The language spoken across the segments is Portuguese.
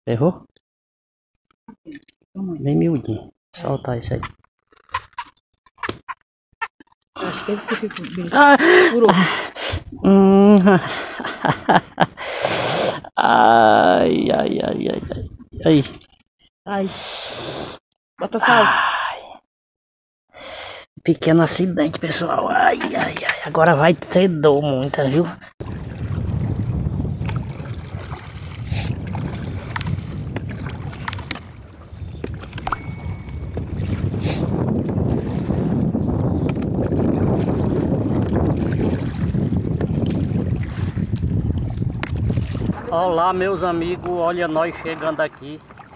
Errou? Bem miudinho. Soltar isso aí. Acho que eles que ficam bem. Ai, ai, ai, ai, ai. Aí. Ai. Bota sal. Pequeno acidente, pessoal. Ai, ai, ai. Agora vai ter dor muita, viu? Olá, meus amigos. Olha nós chegando aqui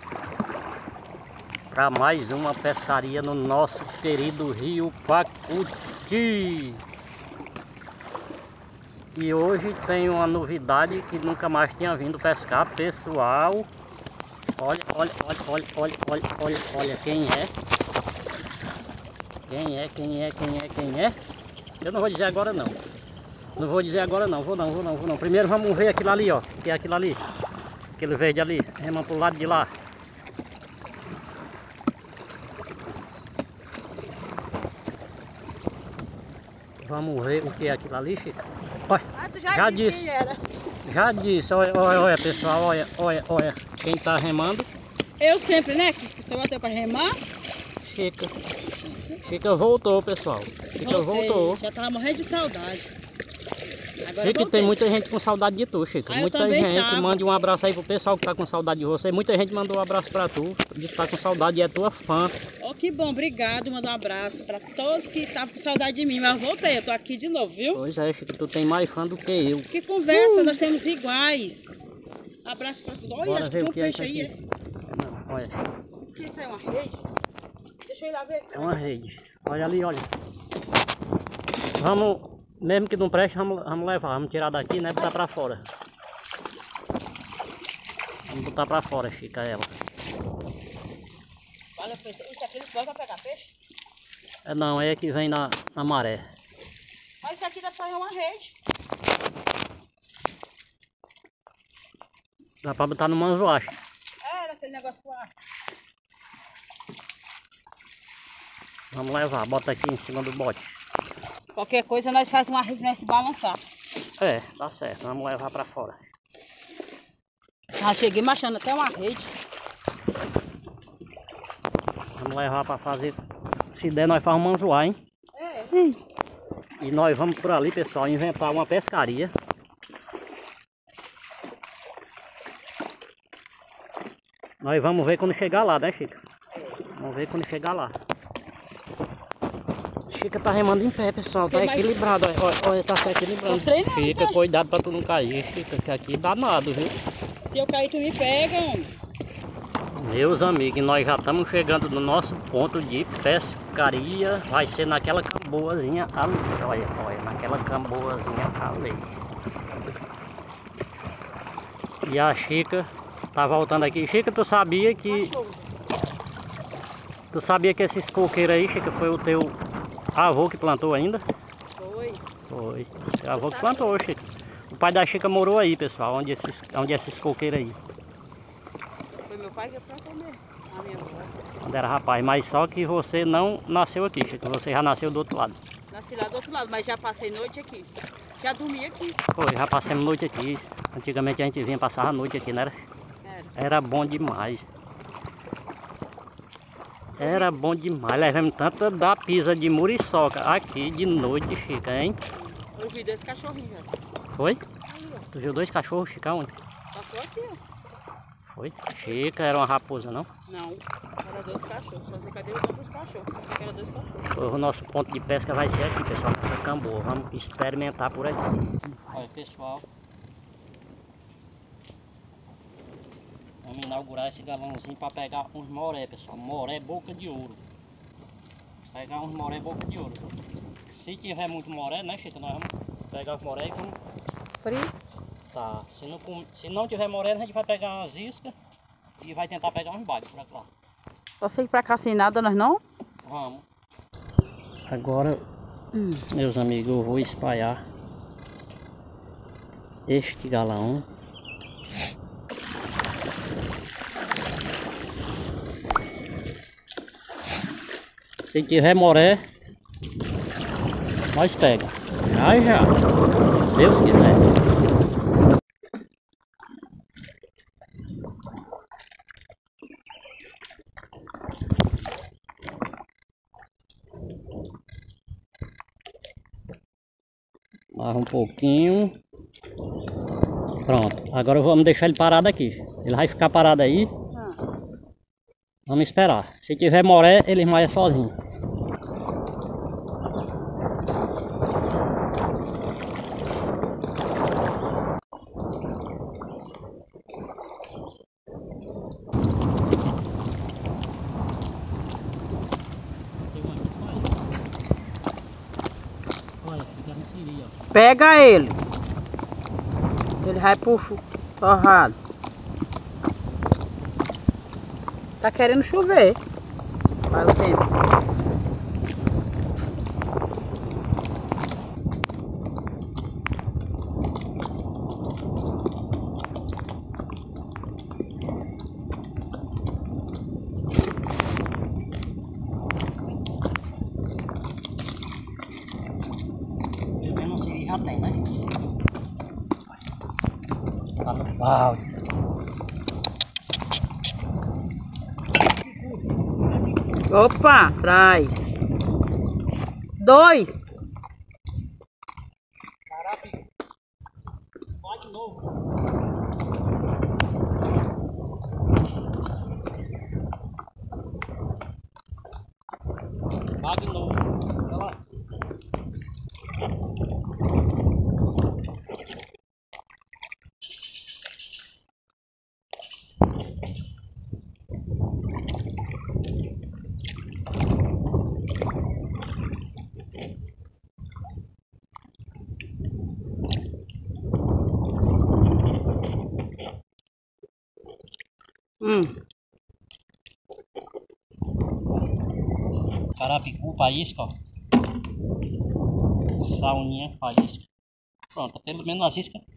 para mais uma pescaria no nosso querido Rio Pacuti. E hoje tem uma novidade que nunca mais tinha vindo pescar, pessoal. Olha, olha, olha, olha, olha, olha, olha, olha quem é. Quem é? Eu não vou dizer agora não. Não vou dizer agora não, vou não. Primeiro vamos ver aquilo ali, ó. Que é aquilo ali. Aquele verde ali. Remando pro lado de lá. Vamos ver o que é aquilo ali, Chico. Olha, já disse. Já disse, olha, olha, olha, pessoal, olha, olha, olha. Quem tá remando? Eu sempre, né? Que você bateu pra remar? Chica. Chica voltou, pessoal. Chica voltou. Já tava morrendo de saudade. Agora Chica, tem muita gente com saudade de tu, Chica. Muita gente. Mande um abraço aí pro pessoal que tá com saudade de você. Muita gente mandou um abraço pra tu. Disse que tá com saudade e é tua fã. Oh, que bom, obrigado. Manda um abraço pra todos que estavam com saudade de mim. Mas voltei, eu tô aqui de novo, viu? Pois é, Chica, tu tem mais fã do que eu. Que conversa, nós temos iguais. Abraço pra tudo. Olha, acho que tem um peixe aí. Não, olha. O que isso aí, uma rede? Deixa eu ir lá ver. É uma rede. Olha ali, olha. Vamos, mesmo que não preste, vamos levar. Vamos tirar daqui, né? Botar pra fora. Vamos botar pra fora, Chica, ela. Olha, peixe. Isso aqui eles vão pegar peixe? É não, é que vem na maré. Mas isso aqui dá pra fazer uma rede. Dá pra botar no manzoache. Era aquele negócio lá. Vamos levar, bota aqui em cima do bote. Qualquer coisa nós fazemos uma rede nós se balançar. É, tá certo, vamos levar pra fora. Já cheguei machando até uma rede. Vamos levar pra fazer. Se der, nós fazemos um manzoá, hein? É. E nós vamos por ali, pessoal, inventar uma pescaria. Nós vamos ver quando chegar lá, né, Chica? Vamos ver quando chegar lá. Chica tá remando em pé, pessoal. Tá equilibrado. Olha, tá se equilibrando. Chica, cuidado pra tu não cair, Chica, que aqui dá nada, viu? Se eu cair, tu me pega, homem. Meus amigos, nós já estamos chegando no nosso ponto de pescaria. Vai ser naquela camboazinha ali. Olha, olha, naquela camboazinha ali. E a Chica tá voltando aqui. Chica, tu sabia que... Tu sabia que esses coqueiros aí, Chica, foi o teu avô que plantou ainda? Foi. Foi. Teu avô que plantou, Chica. O pai da Chica morou aí, pessoal, onde esses coqueiros aí. Foi meu pai que plantou mesmo. A minha avó. Quando era rapaz, mas só que você não nasceu aqui, Chica. Você já nasceu do outro lado. Nasci lá do outro lado, mas já passei noite aqui. Já dormi aqui. Foi, já passamos noite aqui. Antigamente a gente vinha passar a noite aqui, né? Era bom demais. Era bom demais. Levamos tanta da pisa de muriçoca aqui de noite, Chica, hein? Eu vi dois cachorrinhos, velho. Foi? Ali, ó. Tu viu dois cachorros, Chica, onde? Passou aqui, ó. Foi? Chica, era uma raposa, não? Não, era dois cachorros. Só sei cadê os outros cachorros. Pensei que era dois cachorros. O nosso ponto de pesca vai ser aqui, pessoal, nessa camboa. Vamos experimentar por aqui. Olha, pessoal. Vamos inaugurar esse galãozinho para pegar uns moré, pessoal. Moré boca de ouro. Pegar uns moré boca de ouro. Se tiver muito moré, né, Chica? Nós vamos pegar os moré e vamos... Frio? Tá. Se não tiver moré, a gente vai pegar umas iscas e vai tentar pegar uns bagres por lá. Você ir pra cá sem nada, nós não? Vamos. Agora, meus amigos, eu vou espalhar este galão. Se tiver moré, nós pega. Já, já. Deus quiser. Mais um pouquinho. Pronto. Agora vamos deixar ele parado aqui. Ele vai ficar parado aí. Vamos esperar. Se tiver moré, ele esmaia sozinho. Pega ele. Ele vai pro torrado. Tá querendo chover. Vai o tempo. Já tem, né? Tá no balde. Opa, traz. 2. Caraca, vai de novo. Vai de novo. Olha lá. Carapicu, faísca, ó. Sauninha, faísca. Pronto, pelo menos as iscas.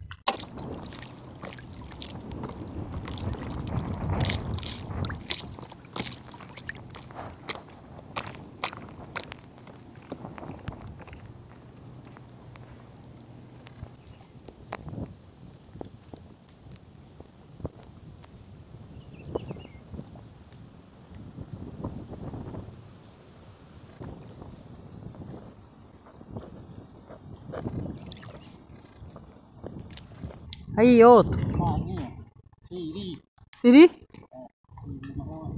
Aí, outro. Farinha, siri. Siri? Siri marrom.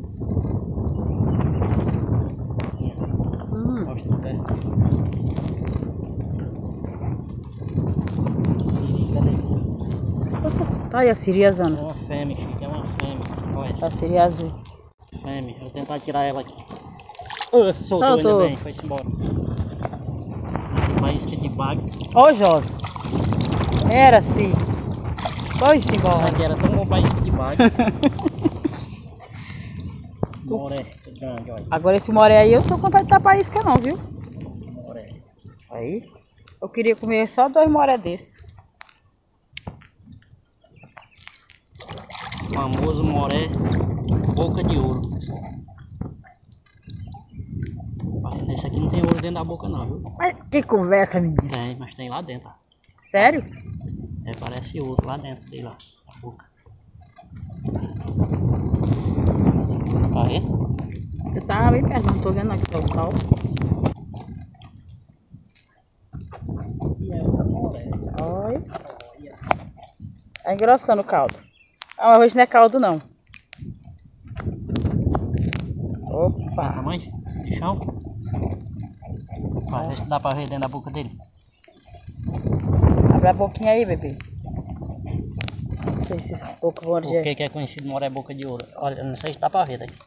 Mostra o pé. Siri, cadê? Tá aí a Siri azul. É uma fêmea, Chico, é uma fêmea. Olha, A Siri azul. fêmea. Vou tentar tirar ela aqui. Soltou ainda bem, foi-se embora. Faísca de baga. Ô, Josa. Era assim. Foi-se Isso embora. aqui era tão bom faísca de baga. Moré, grande, olha. Agora esse moré aí eu não tô com vontade de tapar isca não, viu? Moré. Aí. Eu queria comer só 2 moré desses. Famoso moré, boca de ouro, pessoal. Esse aqui não tem ouro dentro da boca não, viu? Mas que conversa, menina. Tem, mas tem lá dentro. Ó. Sério? É, parece ouro lá dentro dele, ó, na boca. Tá vendo? Eu tava bem perto, não tô vendo aqui tá o sal. E é outra moré. Olha. Tá engrossando o caldo. Ah, mas hoje não é caldo não. Opa. Tamanho de chão. Vai ver se dá pra ver dentro da boca dele. Abre a boquinha aí, bebê. Não sei se esse pouco Por morde. que é conhecido moré boca de ouro? Olha, não sei se dá pra ver daqui.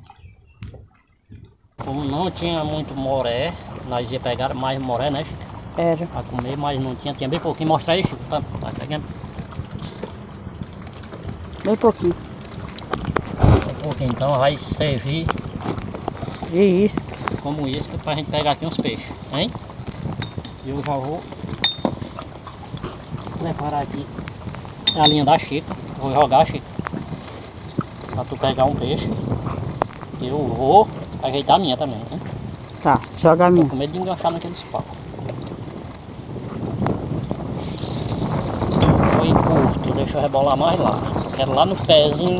Como não tinha muito moré, nós ia pegar mais moré, né? Era. Pra comer, mas não tinha bem pouquinho. Mostra aí, Chico. Tá pegando Bem pouquinho. bem pouquinho, então vai servir E isso. como isca pra gente pegar aqui uns peixes, hein? E eu já vou preparar aqui a linha da Chica. Vou jogar, Chica, pra tu pegar um peixe. Eu vou ajeitar a minha também, né? Tá, joga a minha. Tô com medo de enganchar naqueles pau. Foi curto, deixa eu rebolar mais lá. Quero lá no pezinho.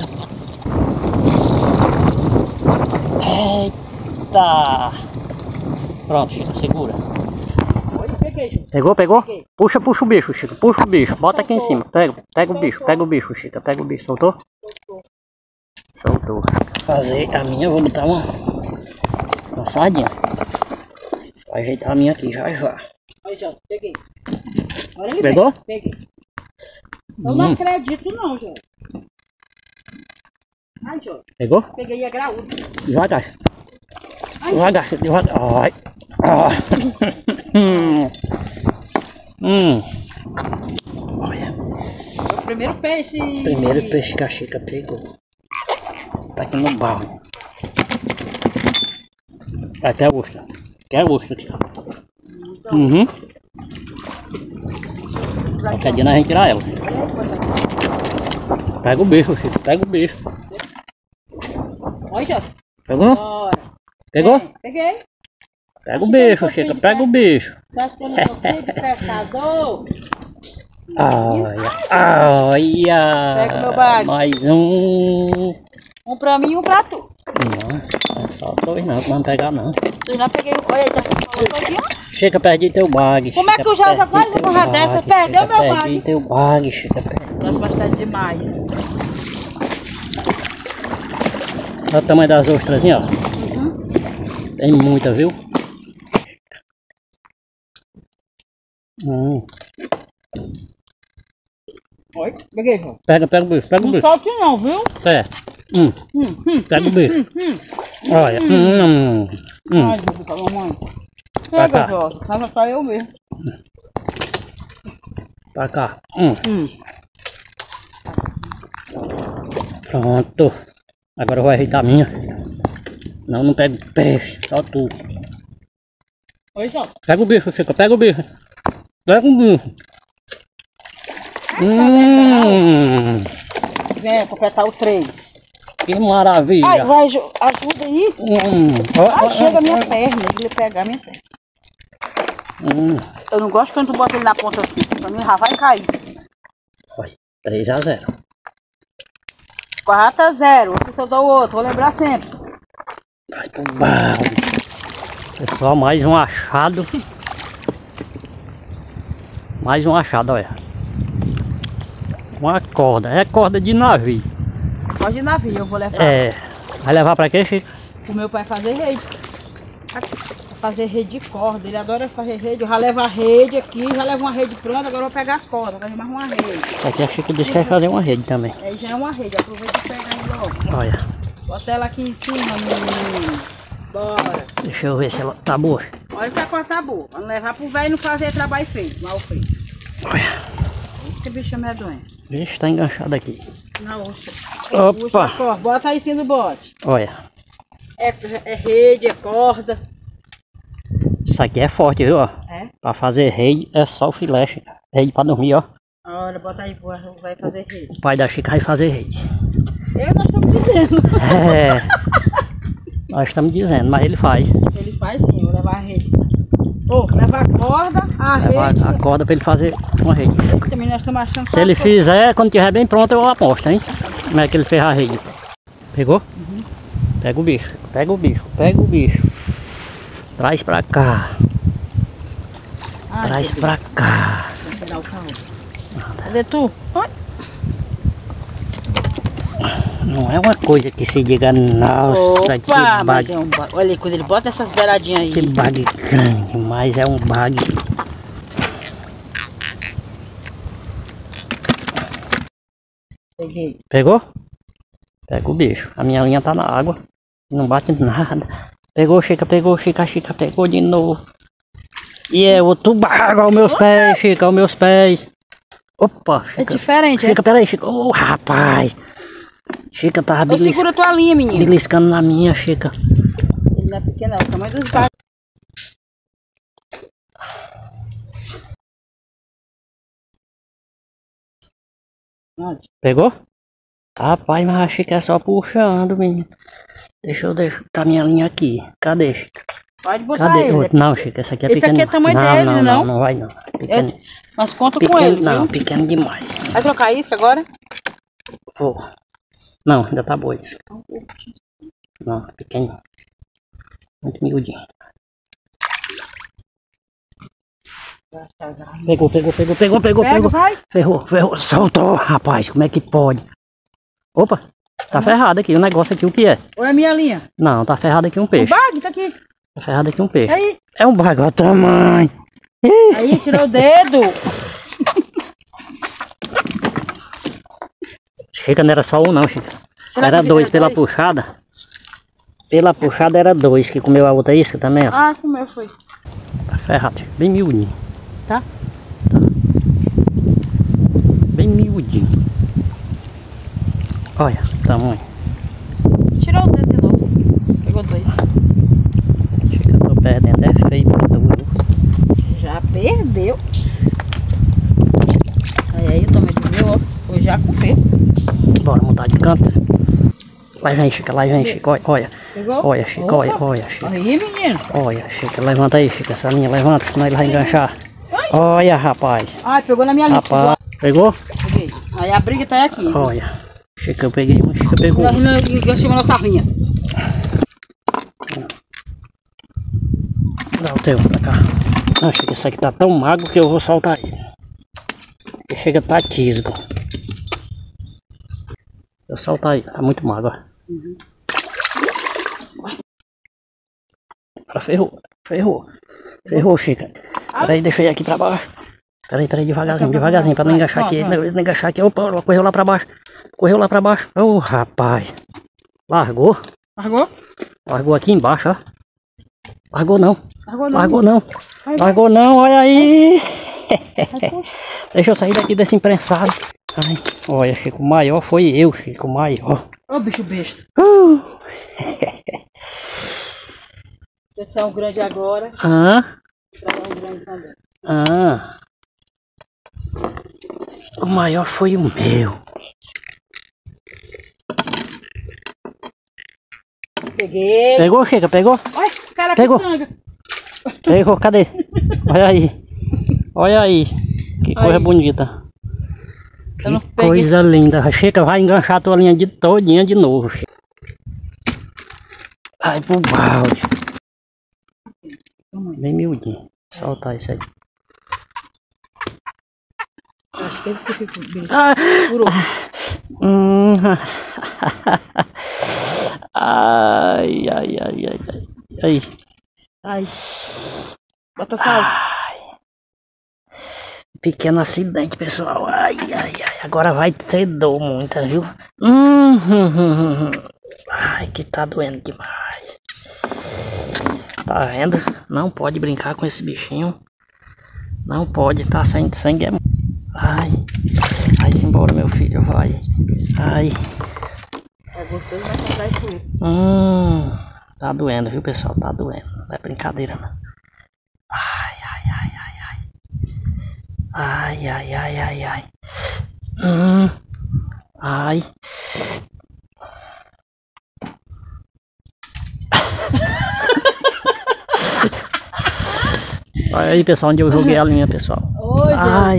Eita! Pronto, Chico, segura. Pegou, pegou? Peguei. Puxa o bicho, Chico. Puxa o bicho. Bota aqui em cima. Pega o bicho, Chico. Pega o bicho. Soltou? Soltou. Fazer a minha, vou botar uma sardinha. Vou ajeitar a minha aqui já. Aí, Jota, peguei. Olha ele. Pegou? Peguei. Eu não acredito não, Jota. Ai, Jota. Pegou? Peguei a graúda. Devagar. Ai. Devagar, Chico, devagar. Ai. Olha. É o primeiro peixe. Primeiro peixe que a Chica pegou. Tá aqui no barro. Até a ostra. Quer a ostra aqui, ó. Uhum. Qualquer dia nós vamos tirar ela. Pega o bicho, Chico. Pega o bicho. Olha, Jota. Pegou? Bora. Pegou? Peguei. Pega o bicho, Chica. Pega o bicho. Tá tendo um pouquinho de pescador. Olha. Pega o meu bag. Mais um. Um pra mim e um pra tu. Não, é só dois não, não pegar não. Eu já peguei. Olha aí, tá falando aqui, ó. Chega, perdi teu bag. Como é que o Jota faz uma coisa dessa? Perdeu meu bag. Perdi teu bag, Chica. Perdi. Gosto bastante demais. Olha o tamanho das ostrazinhas, ó. Tem muita, viu? Oi, peguei, Jota. Pega o bicho, pega o Não bicho. solte não, viu? É. Pega o bicho. Olha. Ai, Jesus, tá mamãe. Pra Pega, cá. Jota. Vai só eu mesmo. Pra cá. Pronto. Agora eu vou ajeitar a minha. Não pego peixe, só tu. Oi, Jota. Pega o bicho, Chica, pega o bicho. Pega o bicho. Vem completar o 3. Que maravilha. Ai, vai, ajuda aí. Ai, chega a minha perna. Ele pegar a minha perna. Eu não gosto quando tu bota ele na ponta assim. Pra mim já vai cair. Olha, 3-0. 4-0. Você soltou o outro. Vou lembrar sempre. Vai pro balde. Pessoal, mais um achado. Mais um achado, olha. Uma corda. É corda de navio. Pode ir navio, eu vou levar. É. Vai levar pra quê, Chico? O meu pai fazer rede. Fazer rede de corda. Ele adora fazer rede. Eu já levo a rede aqui. Já levo uma rede pronta. Agora eu vou pegar as cordas. Fazer mais uma rede. Isso aqui a Chico disse que vai fazer uma rede também. Aí já é uma rede. Aproveita e pega aí logo. Olha. Bota ela aqui em cima, menino. Bora. Deixa eu ver se ela tá boa. Olha se a corda tá boa. Vamos levar pro velho não fazer trabalho feito. Mal feito. Olha. Que bicho medonho. Vixe, tá enganchado aqui. Na ostra. Opa. Puxa a corda. Bota aí em cima do bote. Olha. É rede, é corda. Isso aqui é forte, viu? Ó. É? Pra fazer rede é só o filé, Chico. Rede pra dormir, ó. Olha, bota aí, vai fazer rede. O pai da Chica vai fazer rede. Nós estamos dizendo. É. Nós estamos dizendo, mas ele faz. Ele faz sim, eu vou levar a rede. Levar a corda, a Levar rede. a corda pra ele fazer uma rede. Também nós estamos achando Se ele fizer, quando tiver bem pronto, eu aposto, hein? Como é que ele fez a rede. Pegou? Pega o bicho, pega o bicho, pega o bicho. Traz pra cá. Traz pra cá. Cadê tu? Oi. Não é uma coisa que se diga, nossa, que mas bag. é um bag. Olha aí, quando ele bota essas beiradinhas aí. Que bag grande, mas é um bag. Peguei. Pegou? Pega o bicho. A minha linha tá na água. Não bate nada. Pegou, Chica, a Chica pegou de novo. E é outro barco, olha os meus pés, Chica, olha os meus pés. Opa, Chica. É diferente, Chica, peraí, Chica. Ô, rapaz. Chica tava segura tua linha, menino. beliscando na minha, Chica. Ele não é pequeno, é o tamanho dos barcos. Pegou? Rapaz, mas achei que é só puxando, menino. Deixa eu botar minha linha aqui. Cadê, Chica? Pode botar Cadê? ele. Não, Chica, essa aqui é pequena. Esse aqui é o tamanho dele, não? Não vai não. Pequeno, Mas conta pequeno, com ele, não, viu? pequeno demais. Vai trocar a isca agora? Vou. Não, ainda tá boa isso. Não, pequeno. Muito miudinho. Pegou. Pega, vai. Ferrou. Soltou, rapaz. Como é que pode? Opa, tá ferrado aqui. O negócio aqui, o que é? Ou é minha linha? Não, tá ferrado aqui um O peixe. bag tá aqui. Tá ferrado aqui um peixe. Aí. É um bagulho, olha o tamanho. Aí, tirou o dedo. Chica, não era só um não, Chica. Será Era que dois vira pela puxada. Pela puxada era dois, que comeu a outra isca também, ó. Ah, comeu, foi. Tá ferrado, Chica. Bem miudinho. Tá? Bem miudinho. Olha, o tamanho. Tirou o dedo de novo. Pegou dois. Chica, eu tô perdendo, é feio. Já perdeu. Aí o tamanho do meu, ó. Eu já comeu. Bora mudar de canto. Lá vem, Chica, olha. Pegou? Olha, Chica, olha, Chica. Aí, menino. Olha, Chica, levanta aí, Chica, essa linha, levanta, senão ele vai enganchar. Olha, rapaz. Ai, pegou na minha lista. Rapaz, pegou? Peguei. Aí a briga tá aqui. Olha, Chica, eu peguei um, Chica pegou. Enganchei a nossa linha. Dá o teu pra cá. Ah, Chica, esse aqui tá tão magro que eu vou soltar ele. Ele chega a tá tisgo. Eu soltar ele, tá muito magro, ó. Ferrou, Chica. Peraí, deixa eu ir aqui pra baixo. Peraí, devagarzinho, pra não enganchar aqui. Não enganchar aqui. Opa, correu lá pra baixo. Ô, rapaz. Largou aqui embaixo, ó. Largou não, olha aí. Deixa eu sair daqui desse imprensado. Ai, olha, Chico, o maior foi eu, Chico, o maior. Ô, bicho besta. Tem que ser um grande agora. Trazer um grande também. O maior foi o meu. Peguei. Pegou, Chica, pegou? Olha, cara, Pegou. pitanga. Pegou, cadê? Olha aí. Que coisa bonita. Que coisa linda. Chica, vai enganchar a tua linha de todinha de novo, Chica. Vai pro balde. Bem miudinho. Soltar isso aí. Acho que eles que ficam bem. Ai. Bota sal. Pequeno acidente, pessoal. Ai. Agora vai ter dor muita, viu? Ai, que tá doendo demais. Tá vendo? Não pode brincar com esse bichinho. Não pode, tá saindo sangue. Ai. Vai-se embora, meu filho, vai. Ai. É gostoso, vai comprar isso. Tá doendo, viu, pessoal? Tá doendo. Não é brincadeira, não. Ai. Ai. Olha aí, pessoal, onde eu joguei a linha, pessoal. Ai.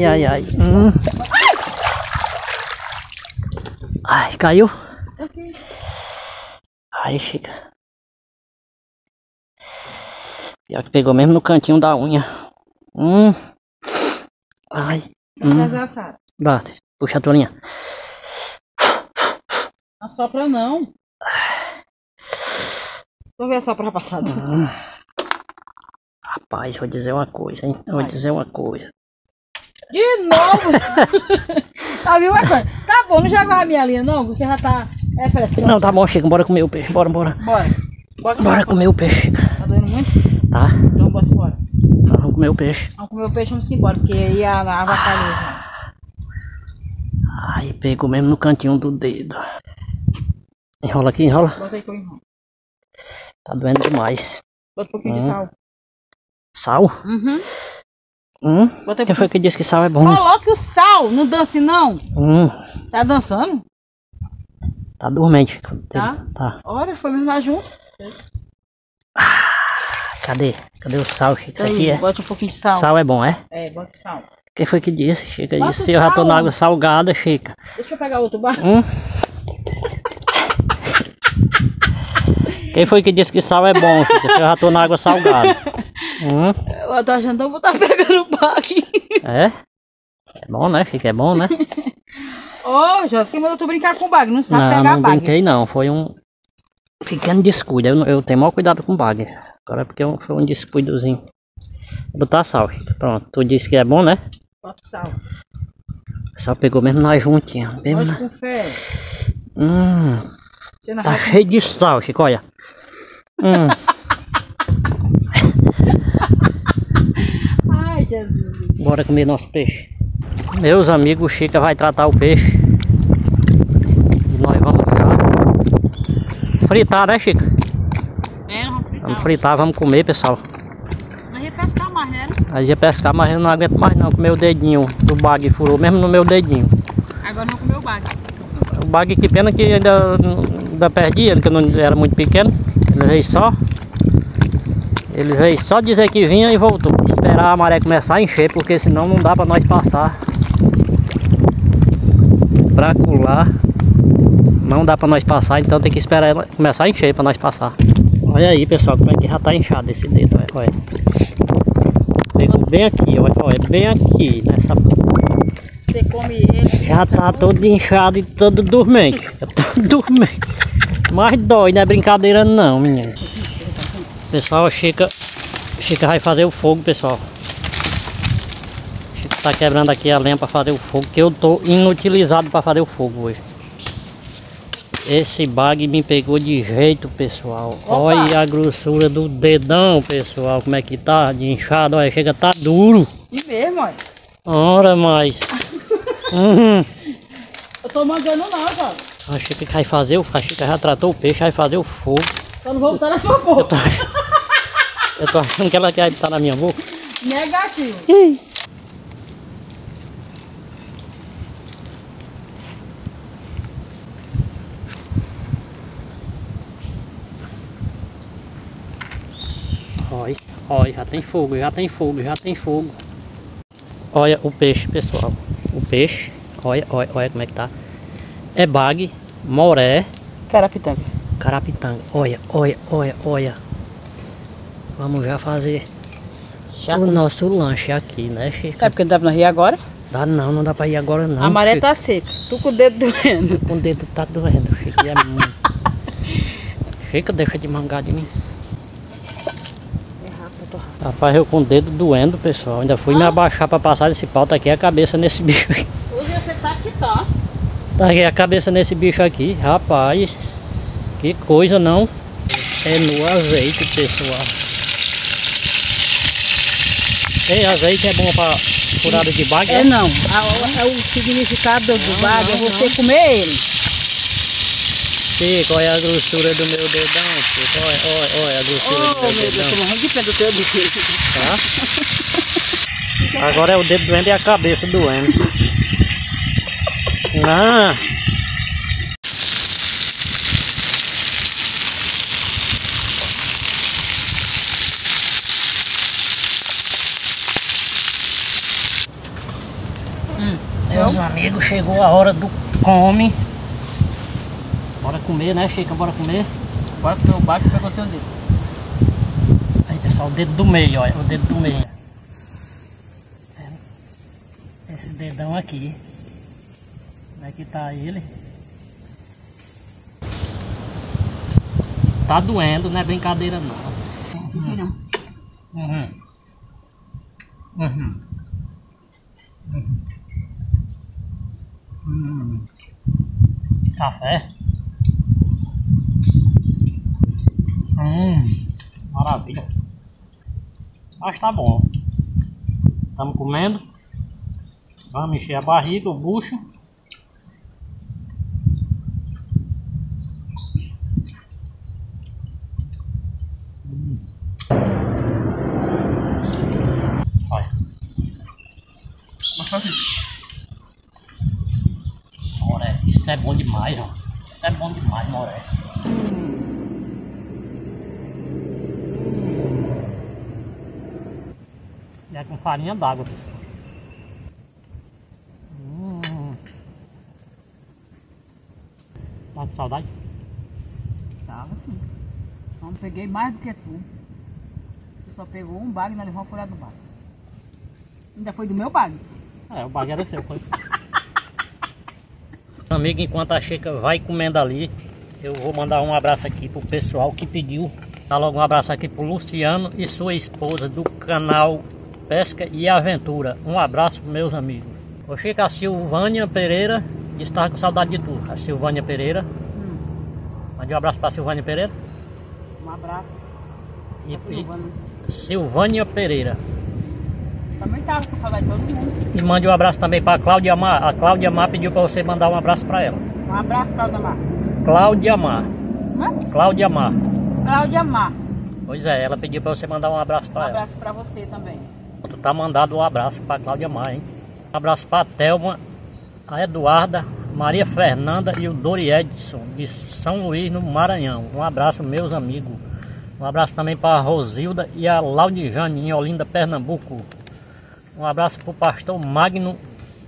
Ai, caiu? Ai, Chica. Pior que pegou mesmo no cantinho da unha. Ai. Dá, puxa a tua linha. Não assopra não. Vou ver a sopra passada. Rapaz, vou dizer uma coisa, hein? Vou dizer uma coisa. De novo! Tá, viu uma coisa? Tá bom, não joga a minha linha não, você já tá frescando. Não, tá bom, Chico, bora comer o peixe, bora. Bora comer o peixe. Tá doendo muito? Tá. Então bora embora. Vamos comer comer o peixe. Vamos comer o peixe, vamos embora, porque aí a avacalhou. Ai, pegou mesmo no cantinho do dedo. Enrola aqui, enrola. Bota aí que eu enrolo. Tá doendo demais. Bota um pouquinho de sal. Sal? Uhum. Bota aí. Quem foi que disse que sal é bom? Coloque o sal, não dance não. Tá dançando? Tá dormente. Tá? Tá. Olha, foi mesmo lá junto. Cadê? Cadê o sal, Chica? Aí, Aqui é. bota um pouquinho de sal. Sal é bom, é? É, bota o sal. Quem foi que disse, Chica? Bota Disse eu já tô sal. na água salgada, Chica. Deixa eu pegar outro barco. Quem foi que disse que sal é bom, Chica? Se eu já tô na água salgada. Eu tô achando que eu vou estar pegando o barco. É? É bom, né, Chica? É bom, né? Ô, Jota, quem mandou tu brincar com o bag? Não sabe pegar Não, não bag. brinquei não. Foi um pequeno descuido. Eu tenho maior cuidado com o bag. Agora é porque foi um descuidozinho. Vou botar sal, Chica. Pronto. Tu disse que é bom, né? Bota o sal. O sal pegou mesmo na juntinha. Mesmo Pode com fé. Você não Tá vai... cheio de sal, Chico, olha. Ai, Jesus. Bora comer nosso peixe. Meus amigos, o Chica vai tratar o peixe. E nós vamos fritar, né, Chica? É, nós vamos fritar. Vamos fritar, vamos comer, pessoal. Nós ia pescar mais, né? Nós ia pescar, mas eu não aguento mais não, com o meu dedinho. O bag furou mesmo no meu dedinho. Agora vamos comer o bag. O bag, que pena que ainda perdi ele, que eu não era muito pequeno. Ele veio só dizer que vinha e voltou. Esperar a maré começar a encher, porque senão não dá pra nós passar. Pra colar não dá pra nós passar, então tem que esperar ela começar a encher pra nós passar. Olha aí, pessoal, como é que já tá inchado esse dedo, olha. Pegou bem aqui, olha, bem aqui nessa. Você come ele. Já tá todo inchado e todo dormente. Todo dormente. Mas dói, não é brincadeira não, menino. Pessoal, Chica vai fazer o fogo, pessoal. Chica tá quebrando aqui a lenha para fazer o fogo, que eu tô inutilizado para fazer o fogo hoje. Esse bag me pegou de jeito, pessoal. Opa. Olha a grossura do dedão, pessoal, como é que tá de inchado. Olha, chega, tá duro. E mesmo, olha. Ora, mas Eu tô mandando não, Jota. a Chica vai fazer, a Chica já tratou o peixe, vai fazer o fogo. Só não vou botar na sua boca. Eu tô achando que ela quer estar na minha boca. Negativo. Olha, olha, já tem fogo, já tem fogo, já tem fogo. Olha o peixe, pessoal. O peixe, olha como é que tá. É bag, moré, Carapitanga. carapitanga. Olha. Vamos já fazer o nosso lanche aqui, né, Chica? É porque não dá pra nós ir agora? Dá não dá pra ir agora não. A maré Chica. tá seca. Tu com o dedo doendo. Com o dedo tá doendo, Chica. É muito. Chica, deixa de mangar de mim. Rapaz, eu com o dedo doendo, pessoal. Ainda fui me abaixar pra passar esse pau. Tá aqui a cabeça nesse bicho aqui. Hoje você tá que tá. Tá aqui a cabeça nesse bicho aqui. Rapaz, que coisa, não. É no azeite, pessoal. Ei, azeite é bom pra furada de bag? É não. O significado do bag é você comer ele. Chico, olha a grossura do meu dedão, Chico. Olha a grossura do meu Meu Deus, dedão. tô morrendo de pé do teu dedo. Tá? Agora é o dedo doendo e a cabeça doendo. Ah. Meus amigos, chegou a hora do come. Bora comer, né, Chica? Bora comer. Bora pro barco e pegou teu dedo. Aí, pessoal, o dedo do meio, olha, o dedo do meio. Esse dedão aqui. Como é que tá ele? Tá doendo, não é brincadeira não. Café. Maravilha. Mas tá bom. Estamos comendo. Vamos encher a barriga, o bucho. Olha. Moré, isso é bom demais, ó. Isso é bom demais, moré. E é com farinha d'água. Tá com saudade? Tava sim. Só não peguei mais do que tu. Tu só pegou um bag e nós levamos uma folhada do bag. Ainda foi do meu bag. É, o bag era seu, foi. Amigo, enquanto a Chica vai comendo ali, eu vou mandar um abraço aqui pro pessoal que pediu. Dá logo um abraço aqui pro Luciano e sua esposa do canal Pesca e Aventura. Um abraço pros meus amigos. Ô Chica, a Silvânia Pereira disse que estava com saudade de tu. A Silvânia Pereira. Mande um abraço pra Silvânia Pereira. Um abraço. E Silvânia Pereira. Também tava com saudade de todo mundo. E mande um abraço também pra Cláudia Mar. A Cláudia Mar pediu pra você mandar um abraço pra ela. Um abraço, Cláudia Mar. Cláudia Mar. Cláudia Mar. Cláudia Mar. Pois é, ela pediu pra você mandar um abraço pra ela. Um abraço pra você também. Tu tá mandado um abraço pra Cláudia Mar, hein? Um abraço pra Thelma, a Eduarda, Maria Fernanda e o Dori Edson, de São Luís, no Maranhão. Um abraço, meus amigos. Um abraço também para a Rosilda e a Laudijane, em Olinda, Pernambuco. Um abraço para o pastor Magno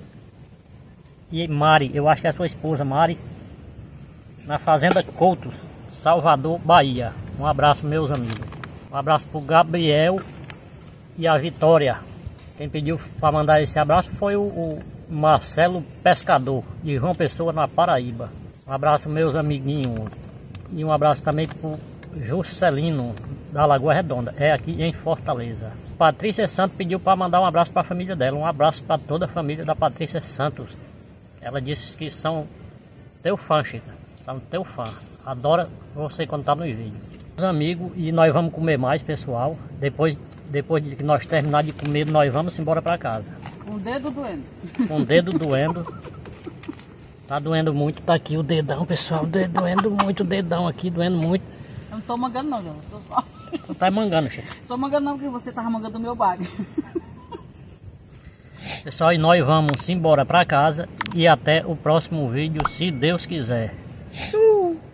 e Mari, eu acho que é a sua esposa, Mari, na Fazenda Coutos, Salvador, Bahia. Um abraço, meus amigos. Um abraço para o Gabriel e a Vitória. Quem pediu para mandar esse abraço foi o Marcelo Pescador, de João Pessoa, na Paraíba. Um abraço, meus amiguinhos. E um abraço também para o Juscelino, da Lagoa Redonda, é aqui em Fortaleza. Patrícia Santos pediu para mandar um abraço para a família dela. Um abraço para toda a família da Patrícia Santos. Ela disse que são teu fã, Chica. São teu fã. Adora você quando tá nos vídeos. Meus amigos, e nós vamos comer mais, pessoal. Depois de que nós terminar de comer, nós vamos embora para casa. Com o dedo doendo. Com o dedo doendo. Tá doendo muito. Tá aqui o dedão, pessoal. Doendo muito o dedão aqui, doendo muito. Eu não tô mangando não, João. Tô só... Tu tá mangando, Chico. Tô mangando não, porque você tava mangando o meu bag. Pessoal, e nós vamos embora para casa. E até o próximo vídeo, se Deus quiser.